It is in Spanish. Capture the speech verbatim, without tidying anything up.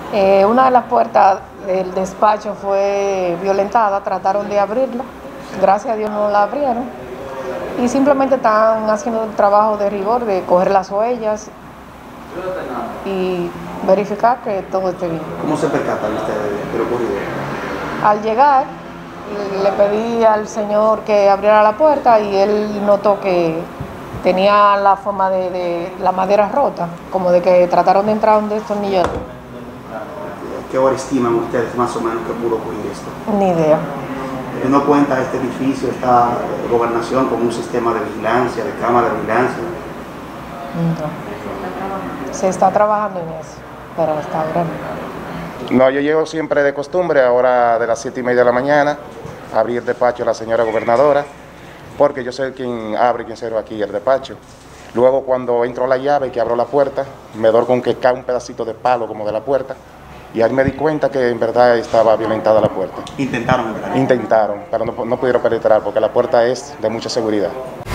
Eh, una de las puertas del despacho fue violentada, trataron de abrirla, gracias a Dios no la abrieron y simplemente están haciendo el trabajo de rigor, de coger las huellas y verificar que todo esté bien. ¿Cómo se percatan ustedes de lo ocurrido? Al llegar, le pedí al señor que abriera la puerta y él notó que tenía la forma de, de la madera rota, como de que trataron de entrar un destornillador. ¿Qué hora estiman ustedes más o menos que pudo ocurrir esto? Ni idea. ¿No cuenta este edificio, esta gobernación con un sistema de vigilancia, de cámara de vigilancia? No. Se está trabajando en eso, pero hasta ahora no. No, yo llego siempre de costumbre, ahora de las siete y media de la mañana, a abrir el despacho a la señora gobernadora, porque yo soy quien abre y quien cierra aquí el despacho. Luego, cuando entro la llave y que abro la puerta, me doy con que cae un pedacito de palo como de la puerta, y ahí me di cuenta que en verdad estaba violentada la puerta. Intentaron entrar. Intentaron, pero no, no pudieron penetrar porque la puerta es de mucha seguridad.